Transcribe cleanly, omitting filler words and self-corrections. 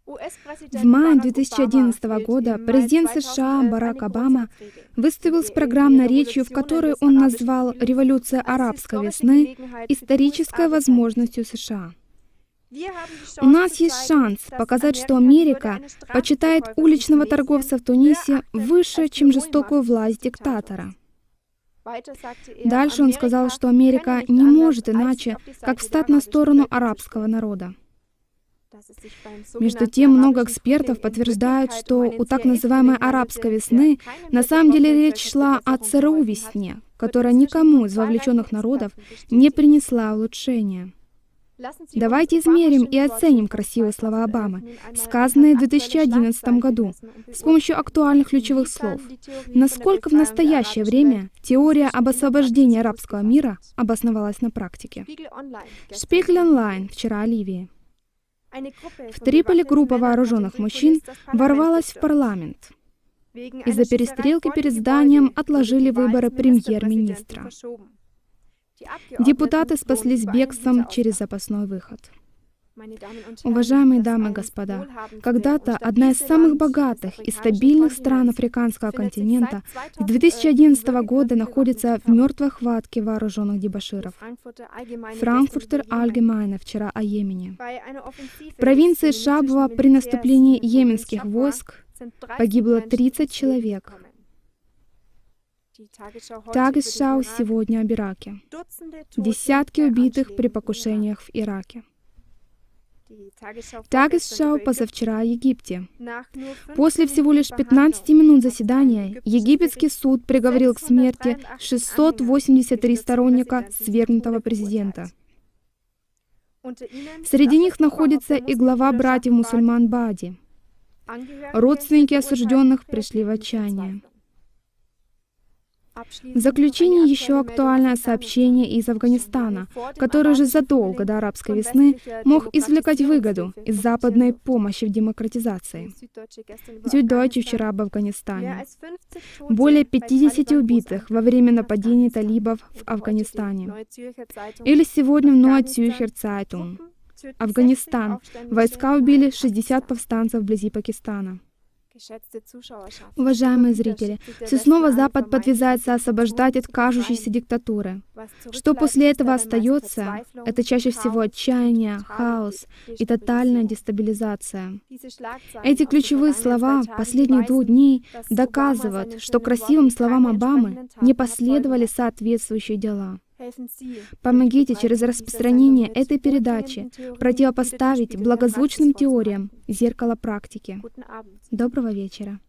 В мае 2011 года президент США Барак Обама выступил с программной речью, в которой он назвал революцию арабской весны исторической возможностью США. У нас есть шанс показать, что Америка почитает уличного торговца в Тунисе выше, чем жестокую власть диктатора. Дальше он сказал, что Америка не может иначе, как встать на сторону арабского народа. Между тем, много экспертов подтверждают, что у так называемой арабской весны на самом деле речь шла о ЦРУ весне, которая никому из вовлеченных народов не принесла улучшения. Давайте измерим и оценим красивые слова Обамы, сказанные в 2011 году, с помощью актуальных ключевых слов. Насколько в настоящее время теория об освобождении арабского мира обосновалась на практике. Шпигель онлайн вчера о Ливии. В Триполи группа вооруженных мужчин ворвалась в парламент. Из-за перестрелки перед зданием отложили выборы премьер-министра. Депутаты спаслись бегством через запасной выход. Уважаемые дамы и господа, когда-то одна из самых богатых и стабильных стран африканского континента с 2011 года находится в мертвой хватке вооруженных дебоширов. Франкфуртер Allgemeine вчера о Йемене. В провинции Шабва при наступлении йеменских войск погибло 30 человек. Tagesschau сегодня об Ираке. Десятки убитых при покушениях в Ираке. Tagesschau позавчера о Египте. После всего лишь 15 минут заседания египетский суд приговорил к смерти 683 сторонника свергнутого президента. Среди них находится и глава братьев-мусульман Баади. Родственники осужденных пришли в отчаяние. В заключение еще актуальное сообщение из Афганистана, который уже задолго до арабской весны мог извлекать выгоду из западной помощи в демократизации. Süddeutsche вчера об Афганистане. Более 50 убитых во время нападений талибов в Афганистане. Или сегодня в Neue Zürcher Zeitung. Афганистан. Войска убили 60 повстанцев вблизи Пакистана. Уважаемые зрители, все снова Запад подвязается освобождать от кажущейся диктатуры. Что после этого остается, это чаще всего отчаяние, хаос и тотальная дестабилизация. Эти ключевые слова последних 2 дней доказывают, что красивым словам Обамы не последовали соответствующие дела. Помогите через распространение этой передачи противопоставить благозвучным теориям зеркало практики. Доброго вечера.